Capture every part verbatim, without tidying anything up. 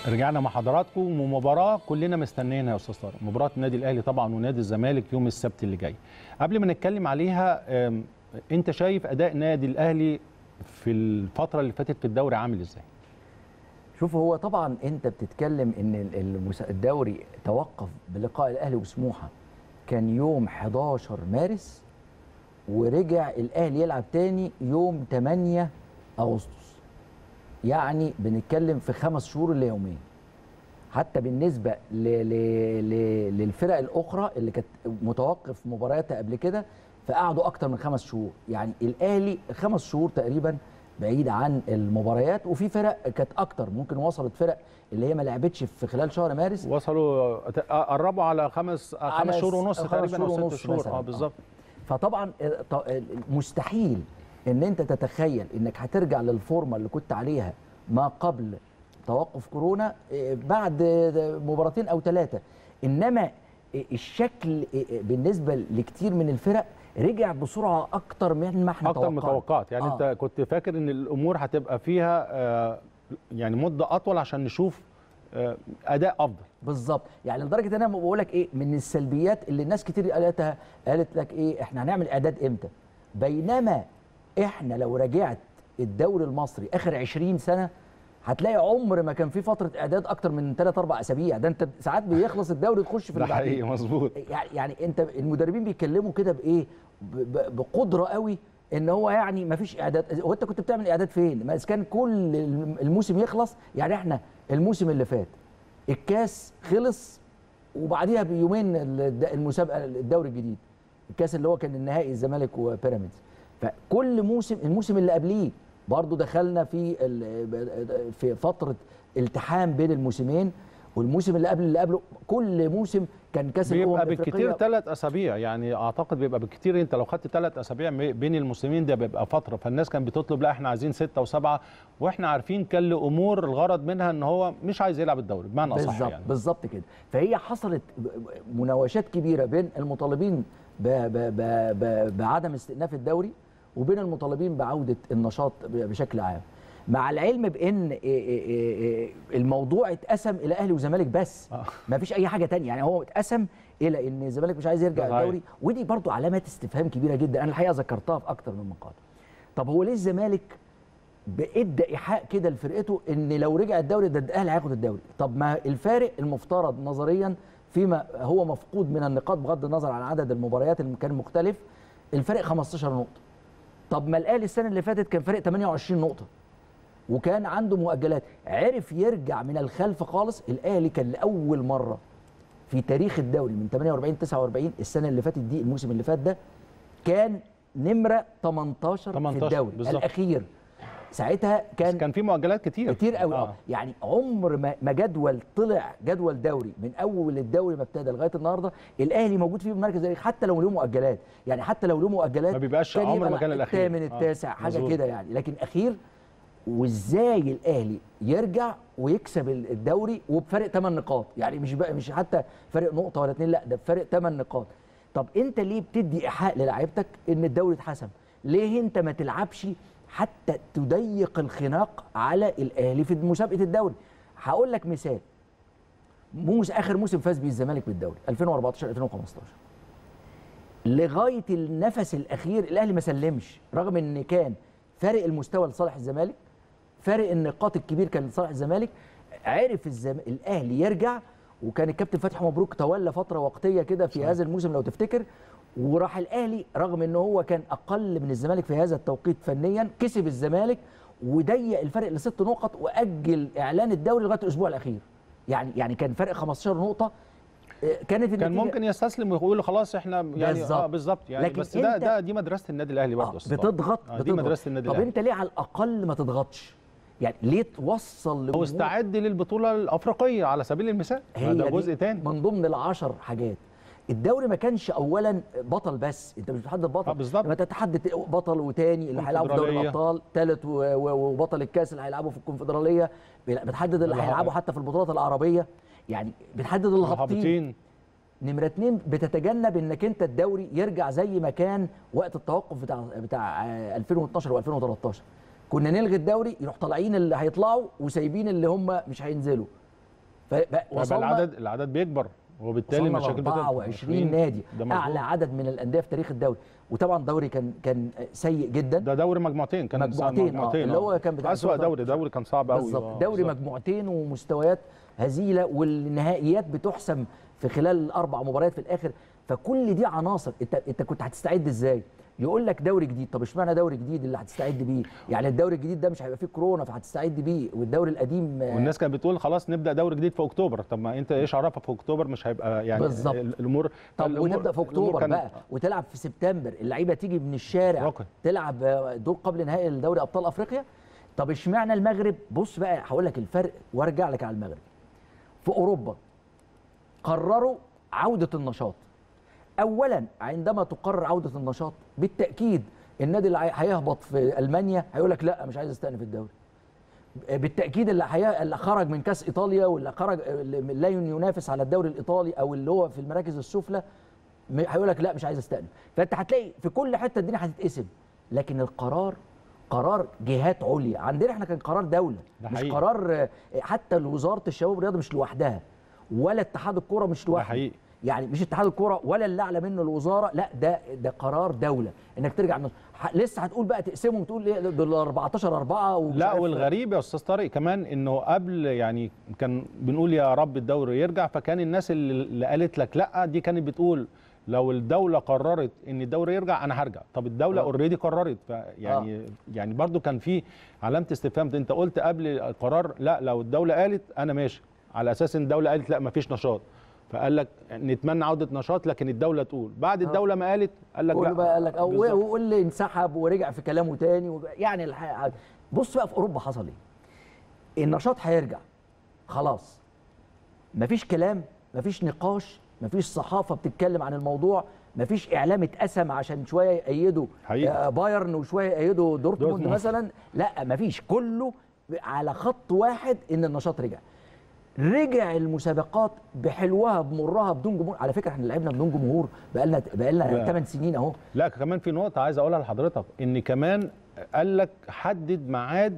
رجعنا مع حضراتكم ومباراه كلنا مستنيينها يا استاذ طارق، مباراه النادي الاهلي طبعا ونادي الزمالك يوم السبت اللي جاي. قبل ما نتكلم عليها، انت شايف اداء النادي الاهلي في الفتره اللي فاتت في الدوري عامل ازاي؟ شوف، هو طبعا انت بتتكلم ان الدوري توقف بلقاء الاهلي وسموحه كان يوم حداشر مارس، ورجع الاهلي يلعب تاني يوم تمانية اغسطس. يعني بنتكلم في خمس شهور الا يومين. حتى بالنسبه ل ل ل للفرق الاخرى اللي كانت متوقف مبارياتها قبل كده، فقعدوا اكتر من خمس شهور. يعني الاهلي خمس شهور تقريبا بعيد عن المباريات، وفي فرق كانت اكتر، ممكن وصلت فرق اللي هي ما لعبتش في خلال شهر مارس، وصلوا قربوا على خمس خمس شهور ونص تقريبا او ست شهور. اه بالظبط. فطبعا مستحيل ان انت تتخيل انك هترجع للفورمه اللي كنت عليها ما قبل توقف كورونا بعد مباراتين او ثلاثه. انما الشكل بالنسبه لكتير من الفرق رجع بسرعه اكتر من ما احنا اكتر من توقعات. يعني آه. انت كنت فاكر ان الامور هتبقى فيها آه يعني مده اطول عشان نشوف آه اداء افضل. بالظبط. يعني لدرجه ان انا بقول لك ايه، من السلبيات اللي الناس كتير قالتها، قالت لك ايه، احنا هنعمل اعداد امتى؟ بينما احنا لو راجعت الدوري المصري اخر عشرين سنه هتلاقي عمر ما كان في فتره اعداد اكتر من ثلاث اربع اسابيع. ده انت ساعات بيخلص الدوري تخش في ده حقيقي مظبوط. يعني انت المدربين بيتكلموا كده بايه، بقدره قوي، ان هو يعني ما فيش اعداد. هو انت كنت بتعمل اعداد فين؟ ما كان كل الموسم يخلص. يعني احنا الموسم اللي فات الكاس خلص وبعديها بيومين المسابقه الدوري الجديد، الكاس اللي هو كان النهائي الزمالك وبيراميدز. فكل موسم، الموسم اللي قبليه برضه دخلنا في في فتره التحام بين الموسمين، والموسم اللي قبل اللي قبله كل موسم كان كاس الامم بيبقى بالكتير ثلاث اسابيع. يعني اعتقد بيبقى بالكتير، انت لو خدت ثلاث اسابيع بين الموسمين ده بيبقى فتره. فالناس كانت بتطلب لا احنا عايزين سته وسبعه، واحنا عارفين كان له امور الغرض منها ان هو مش عايز يلعب الدوري بمعنى اصح. بالظبط يعني بالظبط كده. فهي حصلت مناوشات كبيره بين المطالبين ب ب ب بعدم استئناف الدوري وبين المطالبين بعوده النشاط بشكل عام، مع العلم بان الموضوع اتقسم الى اهلي وزمالك بس. ما فيش اي حاجه ثانيه. يعني هو اتقسم الى ان الزمالك مش عايز يرجع الدوري، ودي برضو علامات استفهام كبيره جدا. انا الحقيقه ذكرتها في اكتر من مقال. طب هو ليه الزمالك ادى ايحاء كده لفرقته ان لو رجع الدوري ده الاهلي هياخد الدوري؟ طب ما الفارق المفترض نظريا فيما هو مفقود من النقاط بغض النظر عن عدد المباريات اللي كان مختلف، الفرق خمستاشر نقطه. طب ما الاهلي السنه اللي فاتت كان فرق تمنية وعشرين نقطه وكان عنده مؤجلات، عرف يرجع من الخلف خالص. الاهلي كان لاول مره في تاريخ الدوري من تمنية واربعين تسعة واربعين، السنه اللي فاتت دي، الموسم اللي فات ده، كان نمره تمنتاشر في الدوري بالزبط. الاخير ساعتها كان كان في مؤجلات كتير كتير قوي. آه. يعني عمر ما ما جدول طلع جدول دوري من اول الدوري ما ابتدى لغايه النهارده الاهلي موجود فيه بالمركز ده، حتى لو له مؤجلات. يعني حتى لو له مؤجلات ما بيبقاش عمر ما كان الاخير، الثامن التاسع آه. حاجه كده يعني، لكن اخير. وازاي الاهلي يرجع ويكسب الدوري وبفرق ثمان نقاط؟ يعني مش بقى مش حتى فرق نقطه ولا اتنين، لا ده بفرق ثمان نقاط. طب انت ليه بتدي ايحاء للاعيبتك ان الدوري اتحسم؟ ليه انت ما تلعبش حتى تضيق الخناق على الاهلي في مسابقه الدوري؟ هقول لك مثال. موس اخر موسم فاز بيه الزمالك بالدوري ألفين واربعتاشر ألفين وخمستاشر، لغايه النفس الاخير الاهلي ما سلمش، رغم ان كان فارق المستوى لصالح الزمالك، فارق النقاط الكبير كان لصالح الزمالك. عرف الزم... الاهلي يرجع، وكان الكابتن فتحي مبروك تولى فتره وقتيه كده في صحيح. هذا الموسم لو تفتكر، وراح الاهلي رغم ان هو كان اقل من الزمالك في هذا التوقيت فنيا، كسب الزمالك وضيق الفرق لست نقط واجل اعلان الدوري لغايه الاسبوع الاخير. يعني يعني كان فرق خمستاشر نقطه. كانت كان ممكن يستسلم ويقول خلاص احنا يعني بالزبط. اه بالظبط يعني. بس ده ده دي مدرسه النادي الاهلي برضه. آه بتضغط آه دي مدرسه النادي طب الاهلي. انت ليه على الاقل ما تضغطش؟ يعني ليه توصل او استعد للبطوله الافريقيه على سبيل المثال؟ ده جزء تاني من ضمن العشر حاجات. الدوري ما كانش اولا بطل بس، انت مش بتحدد بطل. اه بالظبط. انت تحدد بطل وتاني اللي هيلعبوا في دوري الابطال، ثالث وبطل الكاس اللي هيلعبوا في الكونفدراليه، بتحدد اللي هيلعبوا حتى في البطولات العربيه، يعني بتحدد الهابطين. نمره اتنين، بتتجنب انك انت الدوري يرجع زي ما كان وقت التوقف بتاع بتاع ألفين واتناشر وألفين وتلتاشر. كنا نلغي الدوري، يروح طالعين اللي هيطلعوا وسايبين اللي هم مش هينزلوا، فبقى العدد العدد بيكبر وبالتالي مشاكل بتبقى أربعة وعشرين نادي، اعلى عدد من الانديه في تاريخ الدوري. وطبعا دوري كان كان سيء جدا. ده دوري مجموعتين، كان مجموعتين, مجموعتين آه. اللي هو كان بتاع اسوأ دوري دوري كان صعب قوي بالظبط. دوري بالزبط. مجموعتين ومستويات هزيله، والنهائيات بتحسم في خلال اربع مباريات في الاخر. فكل دي عناصر انت انت كنت هتستعد ازاي؟ يقول لك دوري جديد. طب اشمعنى دوري جديد اللي هتستعد بيه؟ يعني الدوري الجديد ده مش هيبقى فيه كورونا فهتستعد بيه، والدوري القديم والناس كانت بتقول خلاص نبدا دوري جديد في اكتوبر. طب ما انت ايش عرفك في اكتوبر مش هيبقى يعني بالظبط الامور. طب ونبدا في اكتوبر بقى وتلعب في سبتمبر، اللعيبه تيجي من الشارع رقم. تلعب دور قبل نهائي دوري ابطال افريقيا. طب اشمعنى المغرب؟ بص بقى هقول لك الفرق وارجع لك على المغرب. في اوروبا قرروا عوده النشاط. اولا عندما تقرر عوده النشاط بالتاكيد النادي اللي هيهبط في المانيا هيقول لك لا مش عايز استأنف الدوري. بالتاكيد اللي حي... اللي خرج من كاس ايطاليا واللي خرج لا ينافس على الدوري الايطالي او اللي هو في المراكز السفلى هيقول لك لا مش عايز استأنف. فانت هتلاقي في كل حته الدنيا هتتقسم، لكن القرار قرار جهات عليا. عندنا احنا كان قرار دوله مش حقيقي. قرار حتى وزاره الشباب والرياضه مش لوحدها ولا اتحاد الكوره مش لوحده، يعني مش اتحاد الكوره ولا اللي اعلى منه الوزاره، لا ده ده قرار دوله انك ترجع من لسه هتقول بقى تقسمهم وتقول ايه دول أربعتاشر أربعة. لا والغريب يا استاذ طارق كمان انه قبل يعني كان بنقول يا رب الدوري يرجع، فكان الناس اللي قالت لك لا دي كانت بتقول لو الدوله قررت ان الدوري يرجع انا هرجع. طب الدوله اوريدي قررت يعني آه. يعني برضو كان في علامه استفهام. انت قلت قبل القرار لا لو الدوله قالت انا ماشي، على اساس ان الدوله قالت لا مفيش نشاط فقال لك نتمنى عوده نشاط، لكن الدوله تقول بعد الدوله ما قالت قال لك لا بقى قال لك او وقول لي انسحب ورجع في كلامه تاني. يعني الحقيقة بص بقى في اوروبا حصل ايه؟ النشاط هيرجع خلاص، مفيش كلام، مفيش نقاش، مفيش صحافه بتتكلم عن الموضوع، مفيش اعلام اتقسم عشان شويه يأيدوا بايرن وشويه يأيدوا دورتموند مثلا، لا مفيش، كله على خط واحد ان النشاط رجع. رجع المسابقات بحلوها بمرها بدون جمهور. على فكره احنا لعبنا بدون جمهور بقالنا بقالنا ثمان سنين اهو. لا كمان في نقطه عايز اقولها لحضرتك، ان كمان قال لك حدد ميعاد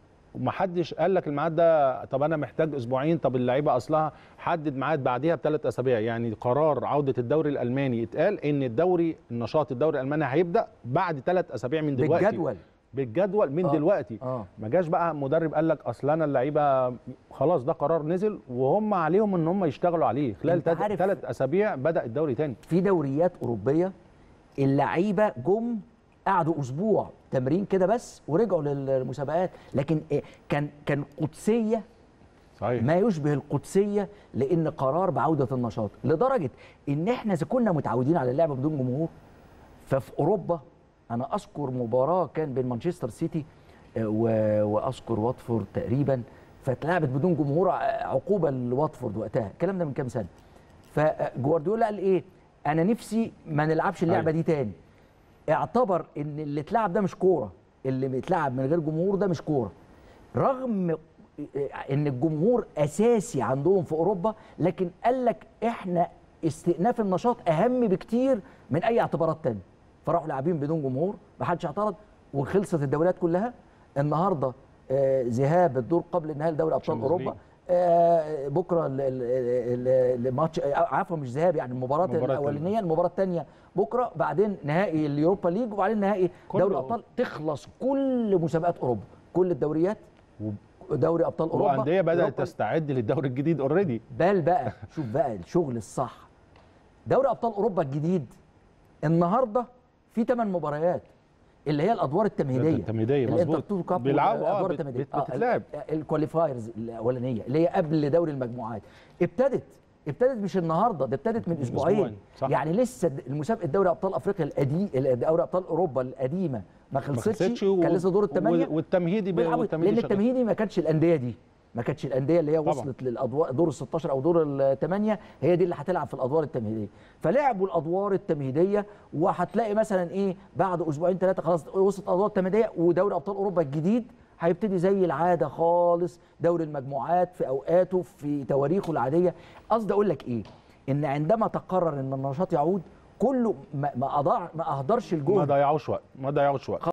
ومحدش قال لك الميعاد ده طب انا محتاج اسبوعين، طب اللعيبه اصلها حدد ميعاد بعديها بثلاث اسابيع. يعني قرار عوده الدوري الالماني اتقال ان الدوري النشاط الدوري الالماني هيبدا بعد ثلاث اسابيع من دلوقتي بالجدول بالجدول من آه. دلوقتي آه. ما جاش بقى مدرب قال لك اصل انا اللعيبه خلاص ده قرار نزل وهم عليهم ان هم يشتغلوا عليه خلال ثلاث اسابيع بدا الدوري تاني. في دوريات اوروبيه اللعيبه جم قعدوا اسبوع تمرين كده بس ورجعوا للمسابقات، لكن كان كان قدسيه صحيح. ما يشبه القدسيه لان قرار بعوده النشاط، لدرجه ان احنا اذا كنا متعودين على اللعب بدون جمهور ففي اوروبا انا اذكر مباراه كان بين مانشستر سيتي واذكر واتفورد تقريبا، فاتلعبت بدون جمهور عقوبه لواتفورد وقتها، الكلام ده من كام سنه. فجوارديولا قال ايه؟ انا نفسي ما نلعبش اللعبه دي تاني. اعتبر ان اللي اتلعب ده مش كوره، اللي بيتلعب من غير جمهور ده مش كوره، رغم ان الجمهور اساسي عندهم في اوروبا، لكن قال لك احنا استئناف النشاط اهم بكتير من اي اعتبارات تانية. فراحوا لاعبين بدون جمهور، ما حدش اعترض وخلصت الدوريات كلها. النهارده آه ذهاب الدور قبل نهائي دوري ابطال اوروبا، آه بكره الماتش عفوا مش ذهاب يعني المباراه الاولانيه، المباراه الثانيه بكره، بعدين نهائي اليوروبا ليج وبعدين نهائي دوري الابطال. تخلص كل مسابقات اوروبا، كل الدوريات، دوري ابطال اوروبا، وانديه بدات تستعد للدوري الجديد اوريدي. بل بقى شوف بقى الشغل الصح، دوري ابطال اوروبا الجديد النهارده في ثمان مباريات اللي هي الادوار التمهيديه التمهيديه مظبوط بيلعبوا اه بتتلعب الكواليفايرز الاولانيه اللي هي قبل دوري المجموعات. ابتدت ابتدت مش النهارده، ده ابتدت من اسبوعين يعني لسه المسابقه دوري ابطال افريقيا القديم، دوري ابطال اوروبا القديمه ما خلصتش، كان لسه دور الثمانيه والتمهيدي لان التمهيدي ما كانش الانديه دي، ما كانتش الانديه اللي هي وصلت للادوار دور ال ستاشر او دور الثمانيه هي دي اللي هتلعب في الادوار التمهيديه. فلعبوا الادوار التمهيديه وهتلاقي مثلا ايه بعد اسبوعين ثلاثه خلاص وصلت الادوار التمهيديه، ودوري ابطال اوروبا الجديد هيبتدي زي العاده خالص، دوري المجموعات في اوقاته في تواريخه العاديه. قصدي اقول لك ايه؟ ان عندما تقرر ان النشاط يعود كله ما اضاع ما اهدرش الجهد، ما ضيعوش وقت ما ضيعوش وقت